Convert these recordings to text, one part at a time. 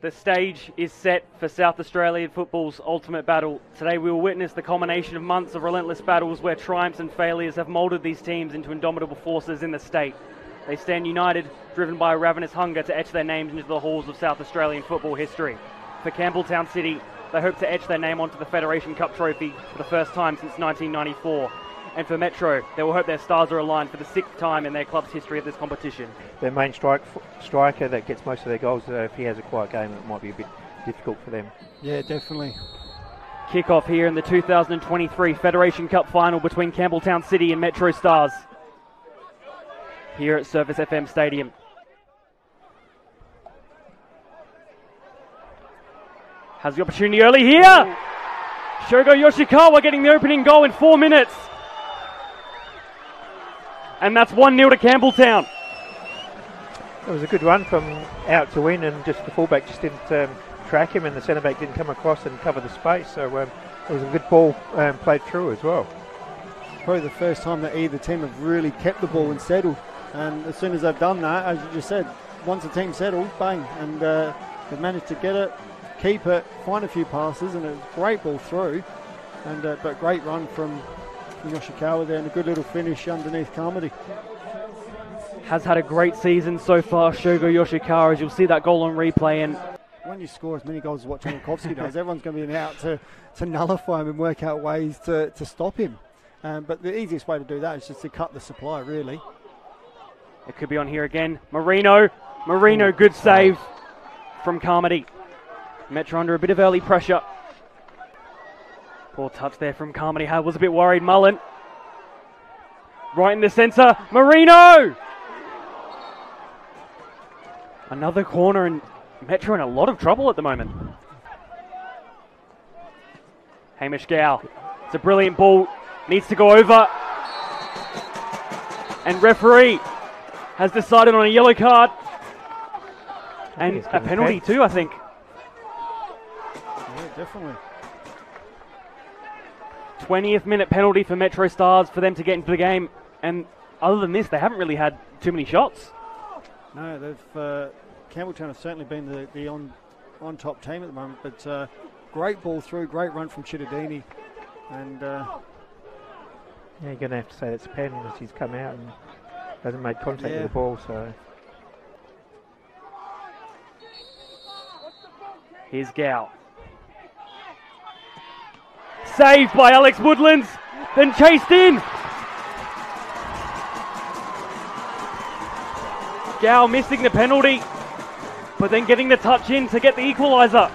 The stage is set for South Australian football's ultimate battle. Today we will witness the culmination of months of relentless battles where triumphs and failures have moulded these teams into indomitable forces in the state. They stand united, driven by a ravenous hunger to etch their names into the halls of South Australian football history. For Campbelltown City, they hope to etch their name onto the Federation Cup trophy for the first time since 1994. And for Metro, they will hope their stars are aligned for the 6th time in their club's history of this competition. Their main striker that gets most of their goals, if he has a quiet game, it might be a bit difficult for them. Yeah, definitely. Kick-off here in the 2023 Federation Cup final between Campbelltown City and Metro Stars here at Surface FM Stadium. Has the opportunity early here. Shogo Yoshikawa getting the opening goal in 4 minutes. And that's 1-0 to Campbelltown. It was a good run from out to in, and just the fullback just didn't track him, and the centre back didn't come across and cover the space. So it was a good ball played through as well. Probably the first time that either team have really kept the ball and settled. And as soon as they've done that, as you just said, once the team settled, bang, and they've managed to get it, keep it, find a few passes, and a great ball through. And but great run from Yoshikawa there, and a good little finish underneath Carmody. Has had a great season so far, Shogo Yoshikawa, as you'll see that goal on replay. And when you score as many goals as what Czerniakowski does, everyone's going to be out to nullify him and work out ways to stop him. But the easiest way to do that is just to cut the supply, really. It could be on here again. Marino, good save from Carmody. Metro under a bit of early pressure. Poor touch there from Carmody. I was a bit worried. Mullen. Right in the centre. Marino! Another corner, and Metro in a lot of trouble at the moment. Hamish Gow. It's a brilliant ball. Needs to go over. And referee has decided on a yellow card. And a penalty too, I think. Yeah, definitely. 20th minute penalty for Metro Stars for them to get into the game, and other than this they haven't really had too many shots. No, they've Campbelltown have certainly been the on top team at the moment, but great ball through, great run from Cittadini, and yeah, you're going to have to say that's a pen as he's come out and hasn't made contact with the ball. So here's Gow. Saved by Alex Woodlands, then chased in. Gow missing the penalty, but then getting the touch in to get the equaliser.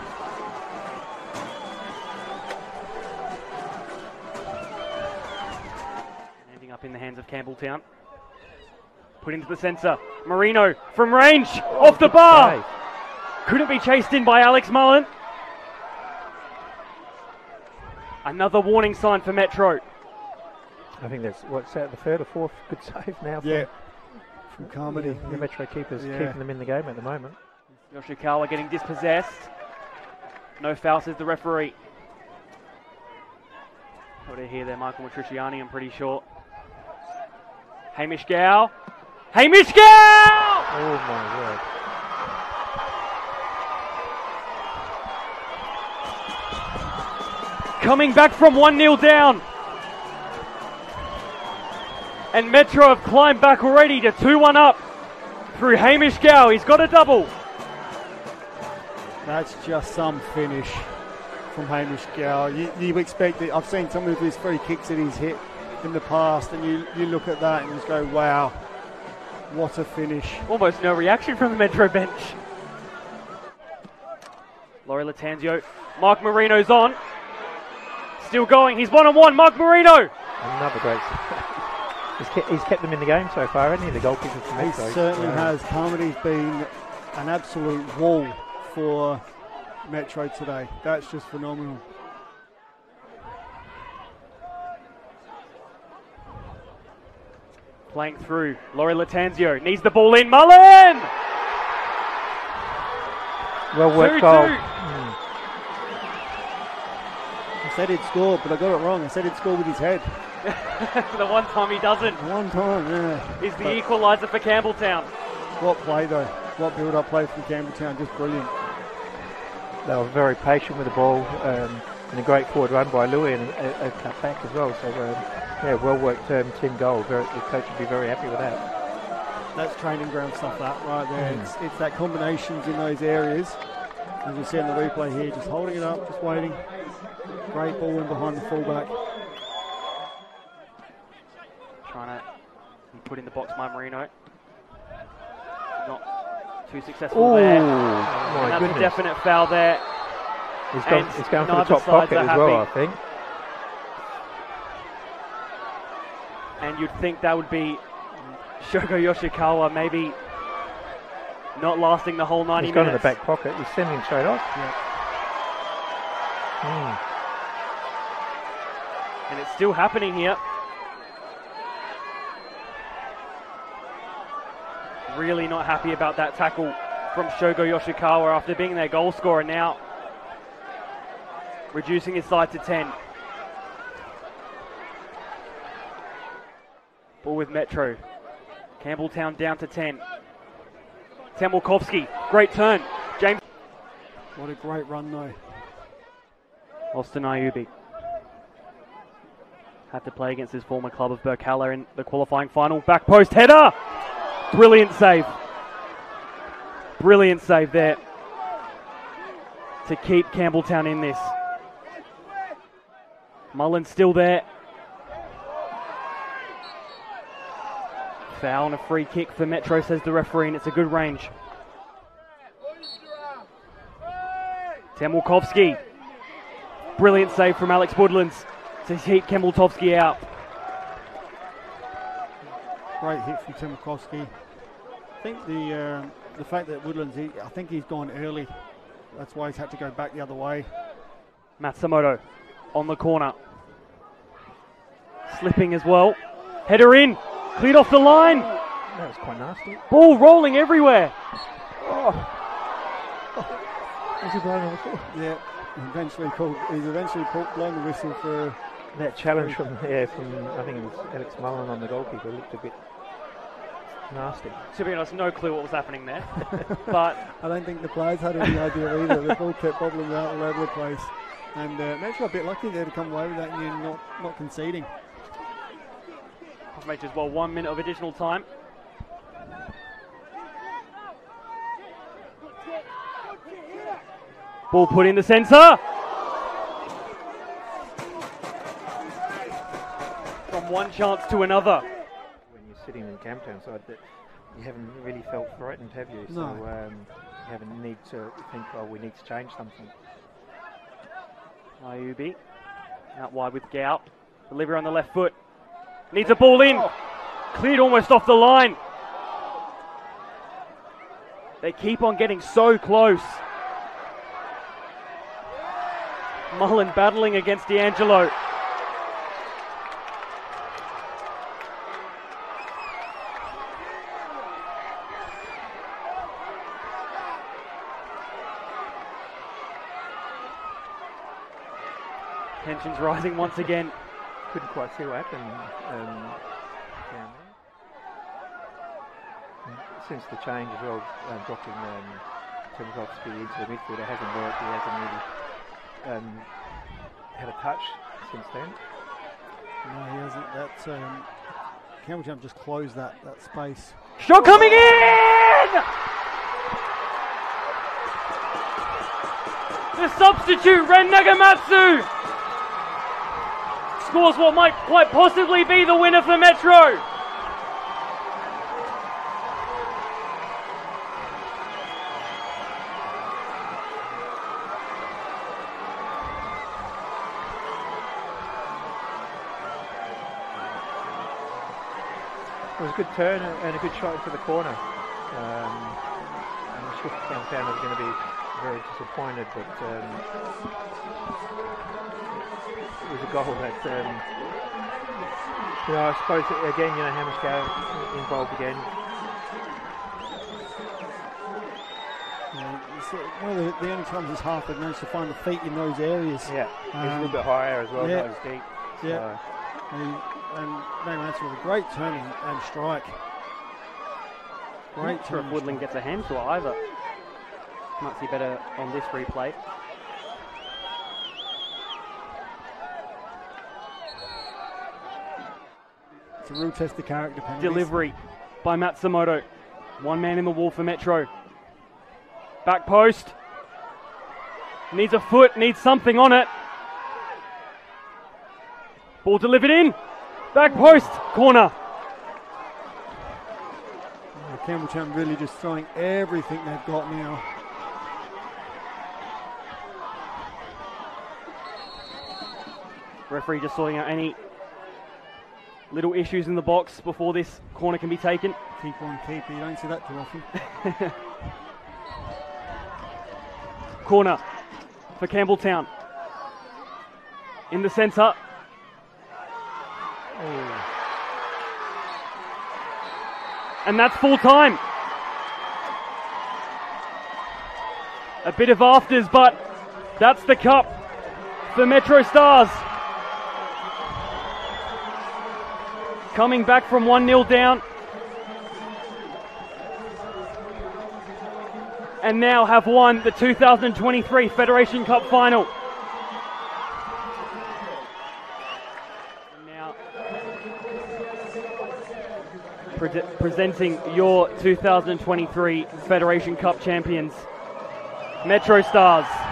Ending up in the hands of Campbelltown. Put into the centre. Marino from range, off the bar. save. Couldn't be chased in by Alex Mullen. Another warning sign for Metro. I think that's what's that, the third or fourth good save now. From Carmody. The Metro keepers keeping them in the game at the moment. Yoshikawa getting dispossessed. No foul, says the referee. Got to hear there, Michael Matriciani, I'm pretty sure. Hamish Gow. Hamish Gow! Oh my word. Coming back from 1-0 down. And Metro have climbed back already to 2-1 up through Hamish Gow. He's got a double. That's just some finish from Hamish Gow. You expect it. I've seen some of his free kicks that he's hit in the past, and you look at that and just go, wow, what a finish. Almost no reaction from the Metro bench. Laurie Latanzio. Mark Marino's on. Still going. He's 1-on-1. Mark Marino. Another great. He's kept them in the game so far, hasn't he? The goalkeeper from Metro. He certainly has. Carmody's been an absolute wall for Metro today. That's just phenomenal. Playing through. Laurie Latanzio needs the ball in. Mullen! Well worked 2-2. goal. I said he'd score, but I got it wrong. I said he'd score with his head. The one time he doesn't. One time, yeah. Is the equaliser for Campbelltown. What play though? What build-up play from Campbelltown? Just brilliant. they were very patient with the ball, and a great forward run by Louis, and a cut back as well. So yeah, well worked team goal. The coach would be very happy with that. That's training ground stuff, that right there. It's that combinations in those areas. As you see in the replay here, just holding it up, just waiting. Great ball in behind the fullback. Trying to be put in the box by Marino. Not too successful there. My and that's goodness. a definite foul there. He's going for the neither top sides pocket are as well, I happy. think. And you'd think that would be Shogo Yoshikawa maybe not lasting the whole 90 He's minutes. gone in the back pocket. He's sending him straight off. And it's still happening here. Really not happy about that tackle from Shogo Yoshikawa after being their goal scorer, now reducing his side to 10. Ball with Metro. Campbelltown down to 10. Temelkovski, great turn. James. What a great run though. Austin Ayubi had to play against his former club of Berkala in the qualifying final. Back post header! Brilliant save. Brilliant save there to keep Campbelltown in this. Mullen still there. Foul and a free kick for Metro, says the referee, and it's a good range. Temelkovski. Brilliant save from Alex Woodlands to keep Campbelltovski out. Great hit from Temelkovski. I think the fact that Woodlands, I think he's gone early. That's why he's had to go back the other way. Matsumoto on the corner. Slipping as well. Header in. Cleared off the line. That was quite nasty. Ball rolling everywhere. Was he blowing a whistle? Yeah, he's eventually blown the whistle for That challenge from I think it was Alex Mullen on the goalkeeper looked a bit nasty. To be honest, no clue what was happening there. But I don't think the players had any idea either. The ball kept bobbling out all over the place. And Metro a bit lucky there to come away with that and not conceding. Match as well, 1 minute of additional time. Ball put in the centre. From one chance to another. When you're sitting in Camptown side, that you haven't really felt frightened, have you? No. So you haven't need to think, oh, we need to change something. Ayubi out wide with Gout. Delivery on the left foot. Needs a ball in. Cleared almost off the line. They keep on getting so close. Mullen battling against D'Angelo. Tensions rising once again. Couldn't quite see what happened down there. Since the change as well, dropping Temelkovski into the midfield, it hasn't worked. He hasn't really had a touch since then. No, he hasn't. That's Campbelltown just closed that space. Shot coming in! The substitute, Ren Nagamatsu, scores what might quite possibly be the winner for Metro. It was a good turn and a good shot into the corner. I'm sure Campbelltown was going to be very disappointed, but it was a goal that, I suppose, again, Hammerscow involved again. It's one of the only times this half they've managed to find the feet in those areas. Yeah, he's a little bit higher as well, yeah. not as deep. Yeah. And Nagamatsu with a great turn and strike. Great turn. If Woodland gets a hand to it either. Might see better on this replay. It's a real test of character penalty. Delivery by Matsumoto. One man in the wall for Metro. Back post. Needs a foot, needs something on it. Ball delivered in. Back post, corner. Campbelltown really just throwing everything they've got now. Referee just sorting out any little issues in the box before this corner can be taken. Keeper on keeper, you don't see that too often. Corner for Campbelltown. In the centre. And that's full time. A bit of afters, but that's the cup for Metro Stars. Coming back from 1-0 down. And now have won the 2023 Federation Cup Final. And now presenting your 2023 Federation Cup champions, Metro Stars.